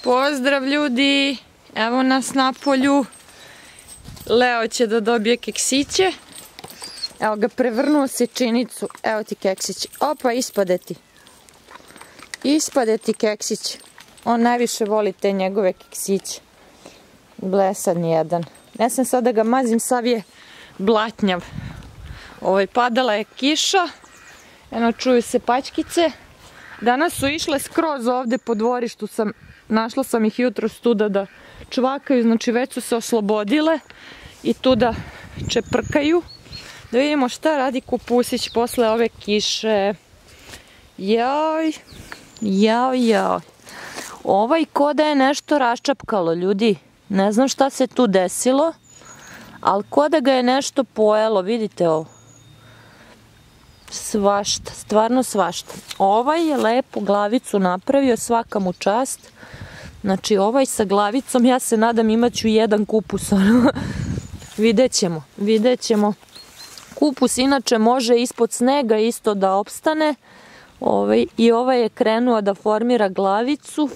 Pozdrav ljudi, evo nas na polju. Leo će da dobije keksiće. Evo ga, prevrnuo sečinicu. Evo ti keksić. Opa, ispade ti. Ispade ti keksić. On najviše voli te njegove keksiće. Blesan jedan. Ne sam sad da ga mazim, sav je blatnjav. Padala je kiša. Eno, čuju se paćkice. Danas su išle skroz ovde po dvorištu. Našla sam ih jutro tuda da čvakaju. Znači već su se oslobodile. I tuda čeprkaju. Da vidimo šta radi kupusić posle ove kiše. Joj. Ko da je nešto raščapkalo, ljudi. Ne znam šta se tu desilo. Ali ko da ga je nešto pojelo. Vidite ovo. Svašta, stvarno svašta. Ovaj je lepu glavicu napravio, svaka mu čast. Znači ovaj sa glavicom, ja se nadam imaću jedan kupus. Vidjet ćemo. Kupus inače može ispod snega isto da opstane. I ovaj je krenuo da formira glavicu,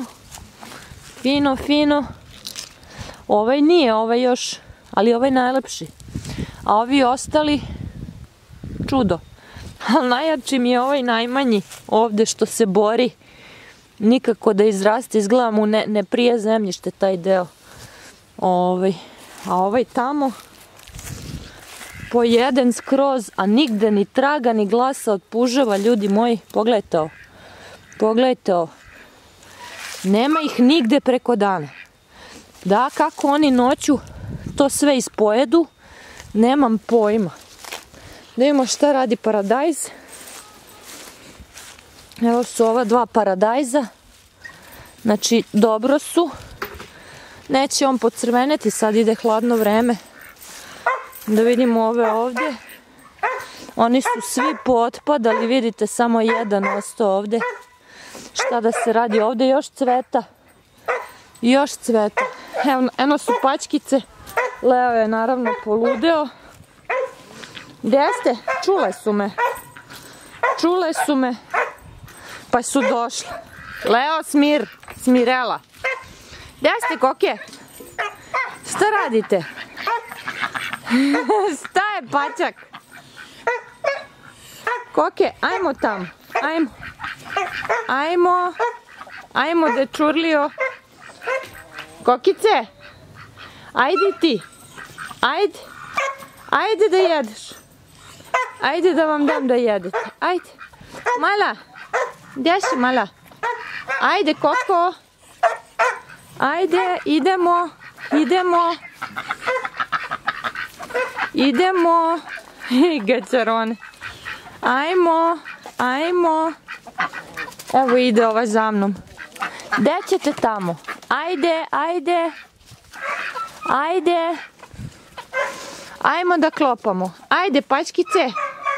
fino. Ovaj nije, ovaj još, ali ovaj najlepši. A ovi ostali, čudo. Ali najjači mi je ovaj najmanji ovde što se bori. Nikako da izraste, izgleda mu ne prije zemljište taj deo. A ovaj tamo pojeden skroz, a nigde ni traga ni glasa od puževa, ljudi moji. Pogledajte ovo. Nema ih nigde preko dana. Da, kako oni noću to sve ispojedu, nemam pojma. Da vidimo šta radi paradajz. Evo su ova dva paradajza. Znači, dobro su. Neće on pocrveneti, sad ide hladno vreme. Da vidimo ove ovdje. Oni su svi pootpadali, vidite, samo jedan ostao ovdje. Šta da se radi? Ovdje još cveta. Eno su paćkice. Leo je naravno poludeo. Gdje ste? Čule su me. Pa su došle. Leo, Smirela. Gdje ste, koke? Šta radite? Šta je paćak? Koke, ajmo tam. Ajmo dečurlio. Kokice, ajde ti. Ajde da jedeš. Ajde da vam dam da jedete. Ajde. Mala. Gdje si, Mala? Ajde, Koko. Ajde, idemo. Gaćarone. Ajmo. Evo ide ova za mnom. Gde ćete tamo? Ajde. Ajmo da klopamo. Ajde, paćkice.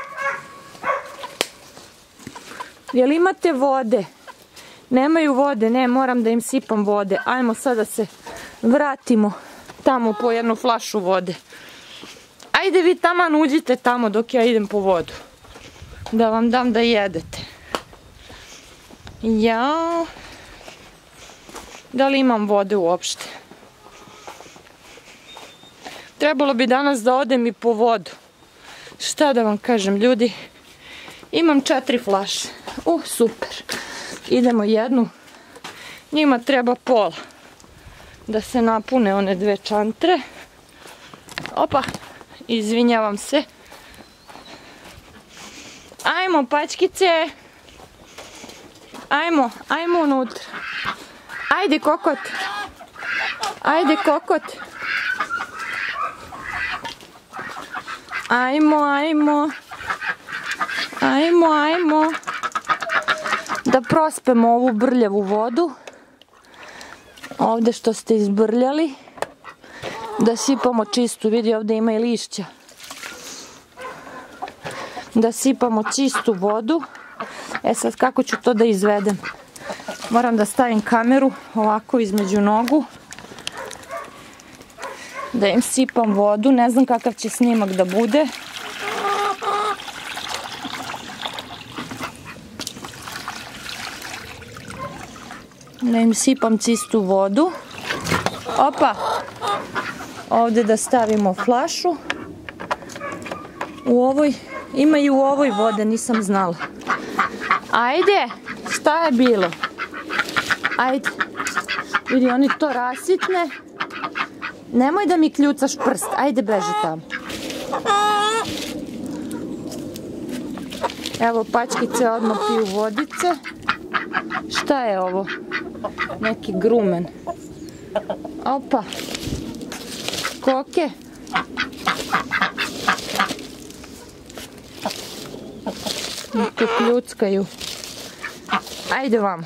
Jel imate vode? Nemaju vode, ne, moram da im sipam vode. Ajmo sad da se vratimo tamo po jednu flašu vode. Ajde vi taman uđite tamo dok ja idem po vodu. Da vam dam da jedete. Jao. Da li imam vode uopšte? Trebalo bi danas da odem i po vodu. Šta da vam kažem, ljudi? Imam 4 flaše. Super. Idemo jednu. Njima treba pola. Da se napune one 2 čantre. Opa. Izvinjavam se. Ajmo, paćkice. Ajmo unutra. Ajde, kokot. Ajmo. Da prospemo ovu brljavu vodu. Ovdje što ste izbrljali. Da sipamo čistu, vidi ovdje ima i lišća. Da sipamo čistu vodu. Sad kako ću to da izvedem? Moram da stavim kameru ovako između nogu. Da im sipam vodu, ne znam kakav će snimak da bude. Da im sipam čistu vodu. Opa! Ovdje da stavimo flašu. Ima i u ovoj vode, nisam znala. Ajde! Šta je bilo? Ajde. Vidi, oni to rasitne. Nemoj da mi kljucaš prst. Ajde, beži tamo. Evo, pačkice odmah piju vodice. Šta je ovo? Neki grumen. Opa. Koke. Tu kljuckaju. Ajde vamo.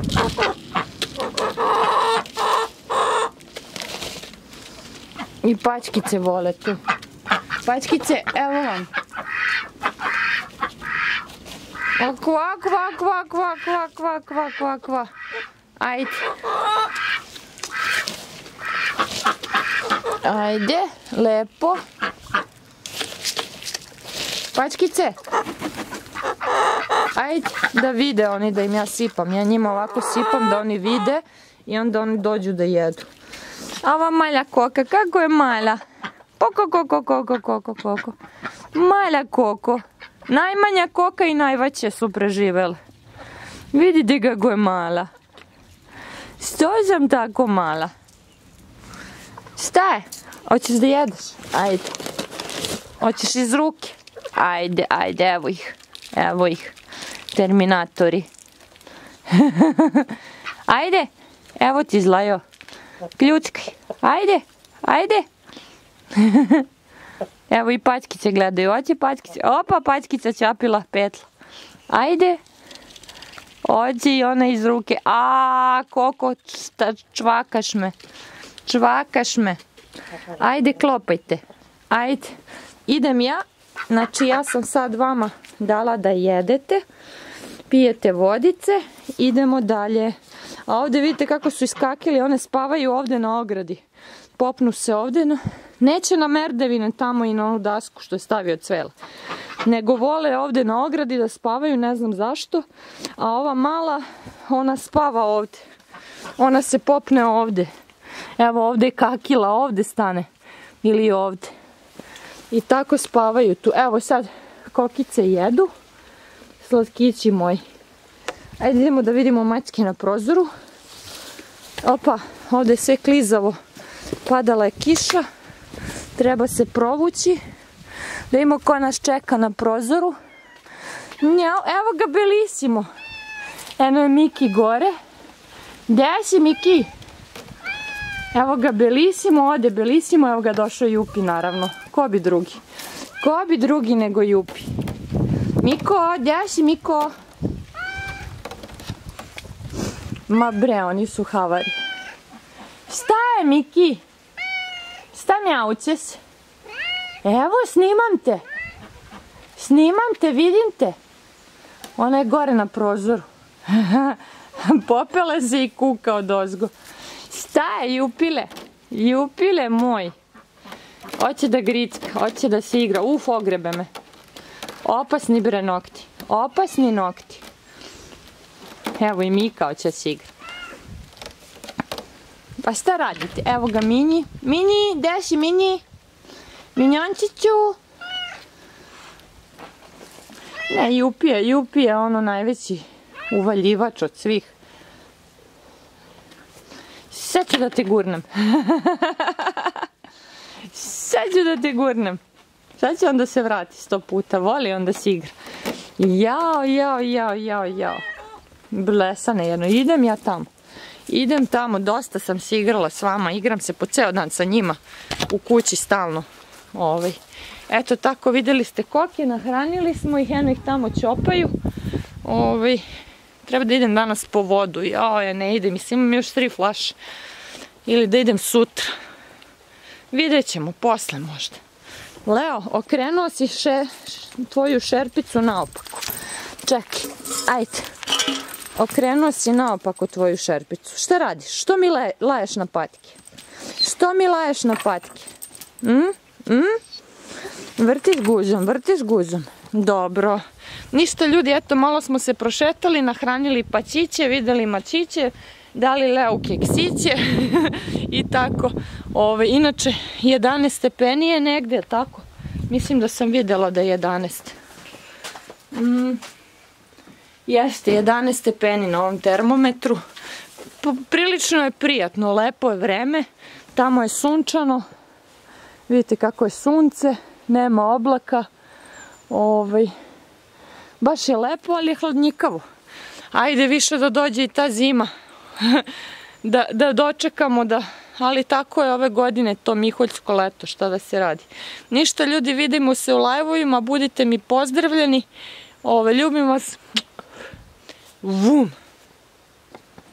I pačkice vole tu. Pačkice, evo vam. Kva, kva, kva, kva, kva, kva, kva, kva, kva. Ajde. Ajde, lepo. Pačkice. Ajde, da vide oni da im ja sipam. Ja njima ovako sipam da oni vide i onda oni dođu da jedu. A ova mala koka, kako je mala? Koko. Mala koko. Najmanja koka i najveće su preživele. Vidite kako je mala. Što sam tako mala? Šta je? Hoćeš da jedeš? Ajde. Hoćeš iz ruke? Ajde, evo ih. Evo ih. Terminatori. Ajde. Evo ti Zlajo. Ključkaj. Ajde. Evo i pačkice gledaju. Hoće pačkice. Opa, pačkica čapila petla. Ajde. Hoće i ona iz ruke. Koko, čvakaš me. Ajde, klopajte. Ajde. Idem ja. Znači, ja sam sad vama dala da jedete. Pijete vodice. Idemo dalje. A ovdje vidite kako su iskakili. One spavaju ovdje na ogradi. Popnu se ovdje. Neće na merdevine tamo i na onu dasku što je stavio Cvela. Nego vole ovdje na ogradi da spavaju, ne znam zašto. A ova mala, ona spava ovdje. Ona se popne ovdje. Evo ovdje je kakila, ovdje stane. Ili ovdje. I tako spavaju tu. Evo sad kokice jedu. Slatkići moji. Ajde idemo da vidimo mačke na prozoru. Opa, ovdje je sve klizavo. Padala je kiša. Treba se provući. Da imamo ko nas čeka na prozoru. Evo ga Belisimo. Eno je Miki gore. Gdje si Miki? Evo ga Belisimo, ode Belisimo. Evo ga došao Jupi naravno. Ko bi drugi? Ko bi drugi nego Jupi? Miko, gdje si Miko? Ma bre, oni su havari. Šta je Miki? Šta mjauče se? Evo, snimam te, vidim te. Ona je gore na prozoru. Popela se i kuka odozgo. Šta je, Jupile moj? Hoće da gricka, hoće da se igra. Ogrebe me. Opasni bre nokti. Opasni nokti. Evo i Mika hoće da se igra. Pa šta radite? Evo ga Mini. Mini, gde si Mini? Minjončiću. Ne, Jupi je ono najveći uvaljivač od svih. Sad ću da te gurnem. Sad će on da se vrati 100 puta. Voli on da se igra. Jao. Blesane jedno. Idem tamo. Dosta sam se igrala s vama. Igram se po ceo dan sa njima. U kući stalno. Eto tako, vidjeli ste koke. Nahranili smo ih. Eno ih tamo čopaju. Treba da idem danas po vodu. Ja ne idem. Mislim, imam još 3 flaše. Ili da idem sutra. Vidjet ćemo posle možda. Leo, okrenuo si tvoju šerpicu naopako. Čekaj, ajde. Okrenuo si naopako tvoju šerpicu. Šta radiš? Što mi laješ na patike? Vrtiš guzom. Dobro. Ništa ljudi, eto malo smo se prošetali, nahranili pačiće, vidjeli mačiće. dali Leu keksiće i tako. Inače, 11 stepeni je negde, tako? Mislim da sam videla da je 11. Jeste, 11 stepeni na ovom termometru. Prilično je prijatno, lepo je vreme. Tamo je sunčano. Vidite kako je sunce, nema oblaka. Baš je lepo, ali je hladnjikavo. Ajde više da dođe i ta zima. Da dočekamo da... Ali tako je ove godine to miholjsko leto, šta da se radi. Ništa ljudi, vidimo se u live-ovima, budite mi pozdravljeni. Ljubim vas. Vum.